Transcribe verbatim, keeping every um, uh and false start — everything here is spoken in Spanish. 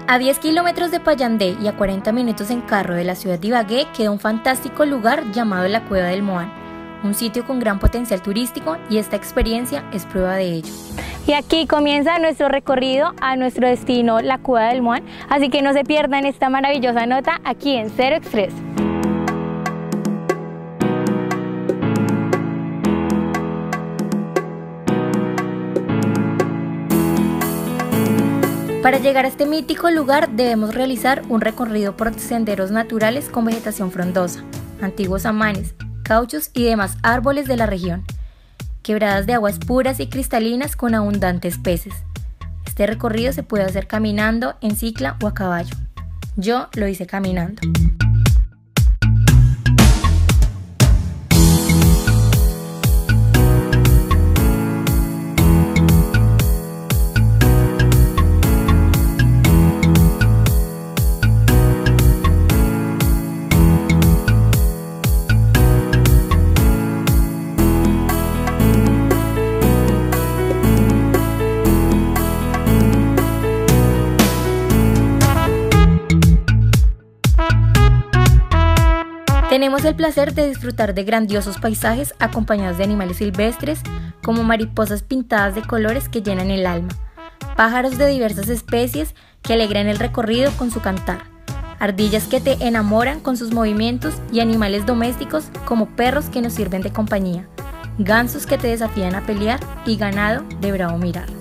A diez kilómetros de Payandé y a cuarenta minutos en carro de la ciudad de Ibagué queda un fantástico lugar llamado la Cueva del Moán, un sitio con gran potencial turístico y esta experiencia es prueba de ello. Y aquí comienza nuestro recorrido a nuestro destino, la Cueva del Moán, así que no se pierdan esta maravillosa nota aquí en Cero Express. Para llegar a este mítico lugar debemos realizar un recorrido por senderos naturales con vegetación frondosa, antiguos amanes, cauchos y demás árboles de la región, quebradas de aguas puras y cristalinas con abundantes peces. Este recorrido se puede hacer caminando, en cicla o a caballo. Yo lo hice caminando. Tenemos el placer de disfrutar de grandiosos paisajes acompañados de animales silvestres como mariposas pintadas de colores que llenan el alma, pájaros de diversas especies que alegran el recorrido con su cantar, ardillas que te enamoran con sus movimientos y animales domésticos como perros que nos sirven de compañía, gansos que te desafían a pelear y ganado de bravo mirar.